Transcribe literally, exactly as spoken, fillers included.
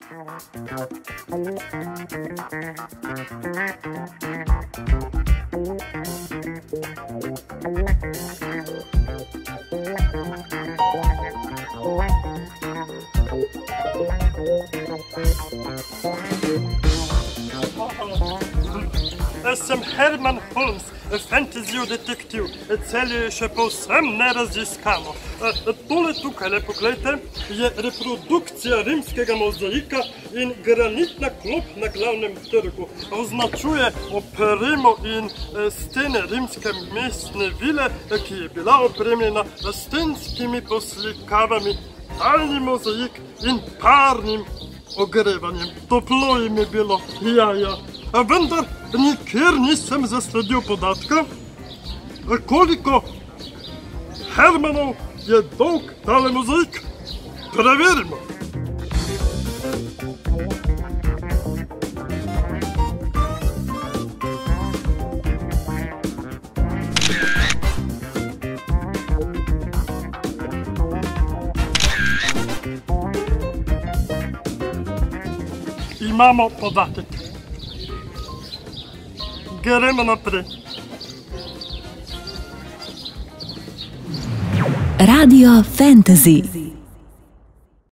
Jestem Herman Holmes, фентезі-детектив. Целі ще по всем не розіскано. Толе тукале поклейте є репродукція римського мозаїка і гранітна клоп на главному тргу. Означує оперимо і стіни римської місної вілли, які була опремлена стінськими послікавами. Дальній мозаїк і парним ogrevanjem. Toplo im je bilo, ja, ja. A vendar nikjer nisem zasledil podatka, koliko Hermanov je dolg tale mozaik. Preverimo. Imamo podatek. Gremo naprej. Radio Fantasy.